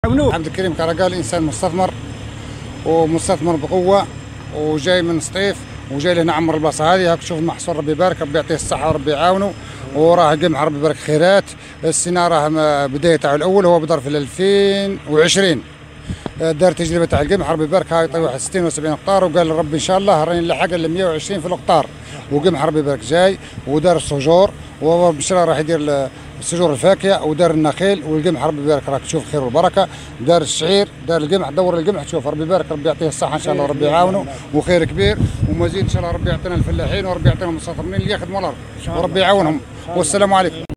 عبد الكريم كرقال انسان مستثمر ومستثمر بقوه، وجاي من سطيف وجاي لهنا عمر البلاصه هذه. هاك تشوف المحصول ربي يبارك، ربي يعطيه الصحه وربي يعاونه، وراه قمح ربي يبارك خيرات. السنه راه بدايه تاعو الاول هو بدر في 2020 دار تجربه تاع القمح ربي يبارك. هاي طيب واحد 60 و 70 قطار، وقال ربي ان شاء الله راني نلحق ل 120 في القطار، وقمح ربي يبارك جاي. ودار السجور، وهو ان شاء الله راح يدير السجور الفاكهه، ودار النخيل، والقمح ربي يبارك راك تشوف خير والبركه. دار الشعير، دار القمح، دور القمح تشوف ربي يبارك، ربي يعطيه الصحه ان شاء الله وربي يعاونه، وخير كبير ومزيد ان شاء الله. ربي يعطينا الفلاحين وربي يعطينا المستثمرين اللي يخدموا الارض وربي يعاونهم. والسلام عليكم.